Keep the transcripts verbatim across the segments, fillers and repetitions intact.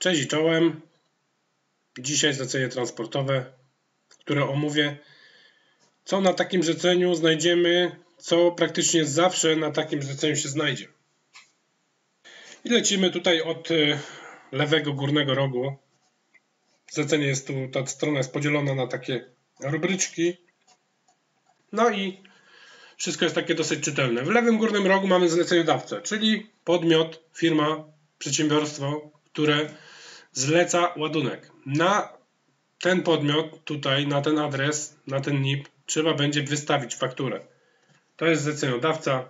Cześć i czołem. Dzisiaj zlecenie transportowe, które omówię, co na takim zleceniu znajdziemy, co praktycznie zawsze na takim zleceniu się znajdzie. I lecimy tutaj od lewego górnego rogu. Zlecenie jest tu, ta strona jest podzielona na takie rubryczki. No i wszystko jest takie dosyć czytelne. W lewym górnym rogu mamy zleceniodawcę, czyli podmiot, firma, przedsiębiorstwo, które zleca ładunek. Na ten podmiot tutaj, na ten adres, na ten N I P trzeba będzie wystawić fakturę. To jest zleceniodawca,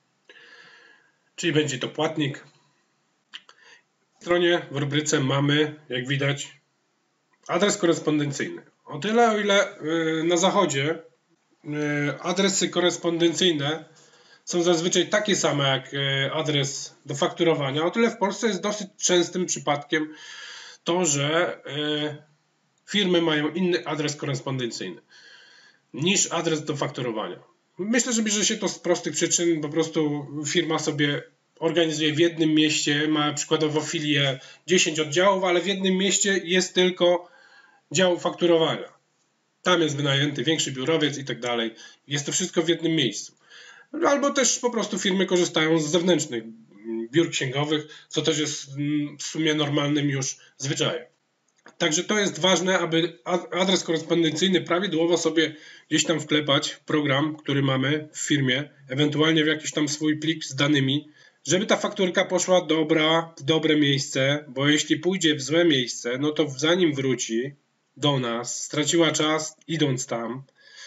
czyli będzie to płatnik. W stronie, w rubryce mamy, jak widać, adres korespondencyjny. O tyle, o ile na zachodzie adresy korespondencyjne są zazwyczaj takie same jak adres do fakturowania, o tyle w Polsce jest dosyć częstym przypadkiem to, że firmy mają inny adres korespondencyjny niż adres do fakturowania. Myślę, że bierze się to z prostych przyczyn. Po prostu firma sobie organizuje w jednym mieście, ma przykładowo filię dziesięć oddziałów, ale w jednym mieście jest tylko dział fakturowania. Tam jest wynajęty większy biurowiec i tak dalej. Jest to wszystko w jednym miejscu. Albo też po prostu firmy korzystają z zewnętrznych biur księgowych, co też jest w sumie normalnym już zwyczajem. Także to jest ważne, aby adres korespondencyjny prawidłowo sobie gdzieś tam wklepać w program, który mamy w firmie, ewentualnie w jakiś tam swój plik z danymi, żeby ta fakturka poszła dobra, w dobre miejsce, bo jeśli pójdzie w złe miejsce, no to zanim wróci do nas, straciła czas idąc tam,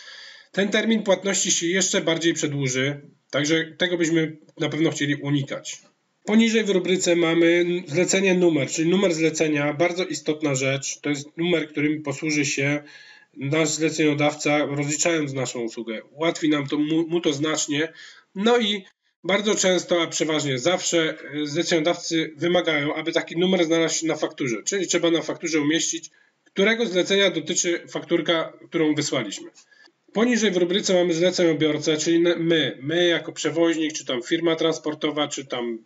ten termin płatności się jeszcze bardziej przedłuży, także tego byśmy na pewno chcieli unikać. Poniżej w rubryce mamy zlecenie numer, czyli numer zlecenia, bardzo istotna rzecz. To jest numer, którym posłuży się nasz zleceniodawca, rozliczając naszą usługę. Ułatwi nam to, mu, mu to znacznie. No i bardzo często, a przeważnie zawsze zleceniodawcy wymagają, aby taki numer znalazł się na fakturze. Czyli trzeba na fakturze umieścić, którego zlecenia dotyczy fakturka, którą wysłaliśmy. Poniżej w rubryce mamy zleceniobiorcę, czyli my, my jako przewoźnik, czy tam firma transportowa, czy tam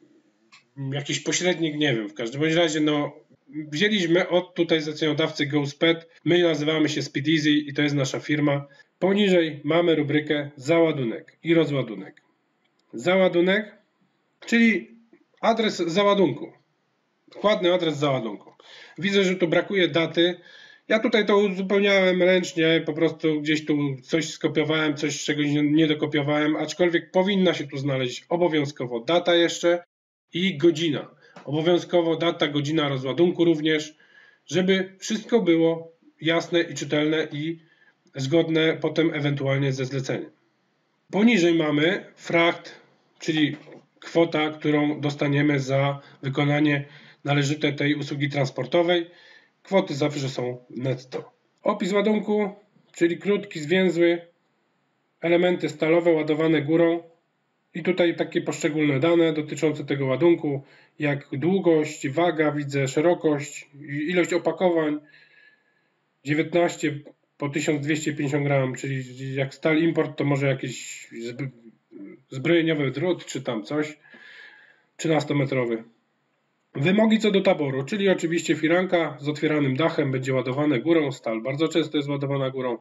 jakiś pośrednik, nie wiem, w każdym bądź razie no wzięliśmy od tutaj zleceniodawcy GoSped, my nazywamy się SpeedEasy i to jest nasza firma. Poniżej mamy rubrykę załadunek i rozładunek. Załadunek, czyli adres załadunku, dokładny adres załadunku. Widzę, że tu brakuje daty. Ja tutaj to uzupełniałem ręcznie, po prostu gdzieś tu coś skopiowałem, coś czegoś nie dokopiowałem, aczkolwiek powinna się tu znaleźć obowiązkowo data jeszcze i godzina. Obowiązkowo data, godzina rozładunku również, żeby wszystko było jasne i czytelne i zgodne potem ewentualnie ze zleceniem. Poniżej mamy fracht, czyli kwota, którą dostaniemy za wykonanie należyte tej usługi transportowej. Kwoty zawsze są netto. Opis ładunku, czyli krótki, zwięzły, elementy stalowe ładowane górą. I tutaj takie poszczególne dane dotyczące tego ładunku, jak długość, waga, widzę, szerokość, ilość opakowań, dziewiętnaście po tysiąc dwieście pięćdziesiąt gramów, czyli jak stal import, to może jakiś zbrojeniowy drut, czy tam coś, trzynastometrowy. Wymogi co do taboru, czyli oczywiście firanka z otwieranym dachem będzie ładowane górą, stal bardzo często jest ładowana górą.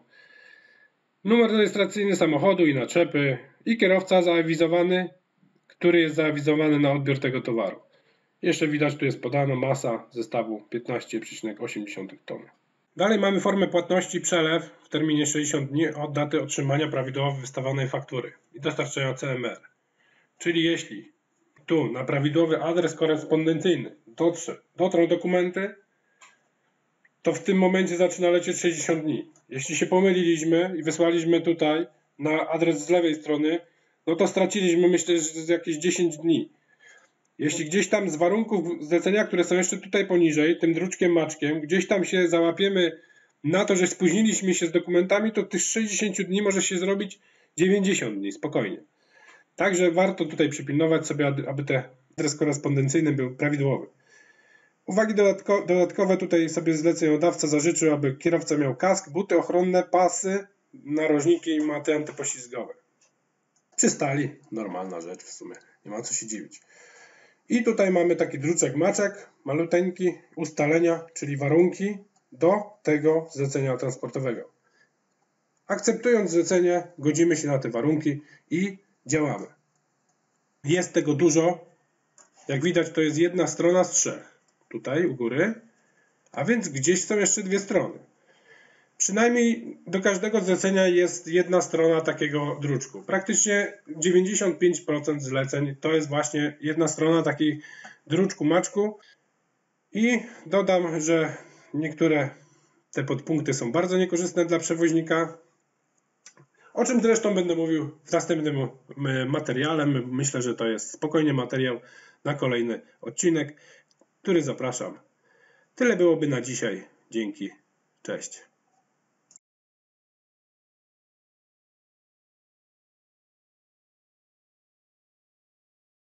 Numer rejestracyjny samochodu i naczepy i kierowca zaawizowany, który jest zaawizowany na odbiór tego towaru. Jeszcze widać, tu jest podana masa zestawu piętnaście przecinek osiem tony. Dalej mamy formę płatności przelew w terminie sześćdziesiąt dni od daty otrzymania prawidłowo wystawionej faktury i dostarczenia C M R. Czyli jeśli tu na prawidłowy adres korespondencyjny dotrze, dotrą dokumenty, to w tym momencie zaczyna lecieć sześćdziesiąt dni. Jeśli się pomyliliśmy i wysłaliśmy tutaj na adres z lewej strony, no to straciliśmy, myślę, że jakieś dziesięć dni. Jeśli gdzieś tam z warunków zlecenia, które są jeszcze tutaj poniżej, tym druczkiem maczkiem, gdzieś tam się załapiemy na to, że spóźniliśmy się z dokumentami, to tych sześćdziesiąt dni może się zrobić dziewięćdziesiąt dni, spokojnie. Także warto tutaj przypilnować sobie, aby ten adres korespondencyjny był prawidłowy. Uwagi dodatko, dodatkowe tutaj sobie zleceniodawca zażyczył, aby kierowca miał kask, buty ochronne, pasy, narożniki i maty antypoślizgowe. Przy stali normalna rzecz w sumie, nie ma co się dziwić. I tutaj mamy taki druczek maczek, maluteńki, ustalenia, czyli warunki do tego zlecenia transportowego. Akceptując zlecenie, godzimy się na te warunki i działamy. Jest tego dużo. Jak widać, to jest jedna strona z trzech. Tutaj u góry. A więc gdzieś są jeszcze dwie strony. Przynajmniej do każdego zlecenia jest jedna strona takiego druczku. Praktycznie dziewięćdziesiąt pięć procent zleceń to jest właśnie jedna strona takiej druczku maczku. I dodam, że niektóre te podpunkty są bardzo niekorzystne dla przewoźnika. O czym zresztą będę mówił w następnym materiale. Myślę, że to jest spokojnie materiał na kolejny odcinek, który zapraszam. Tyle byłoby na dzisiaj. Dzięki. Cześć.